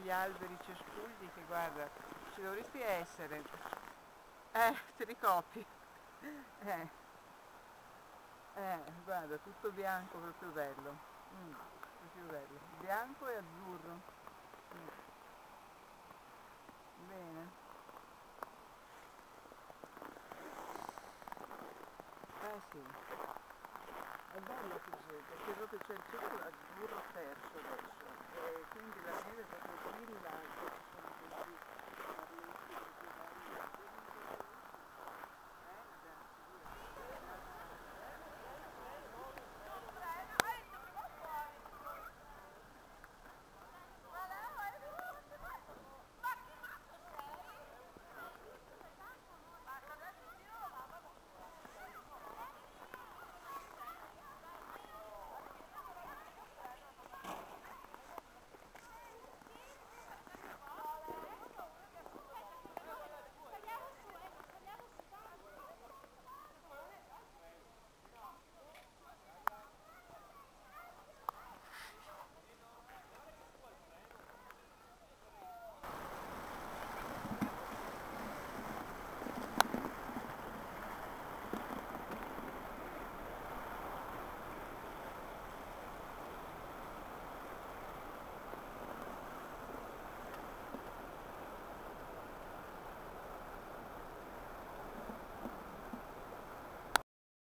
degli alberi cespugli che guarda, ci dovresti essere. Te li copi. Guarda, tutto bianco, proprio bello. Proprio bello. Bianco e azzurro. Mm, Bene. Sì. È bello così, perché proprio c'è il cielo azzurro terzo adesso, e quindi la neve proprio brilla.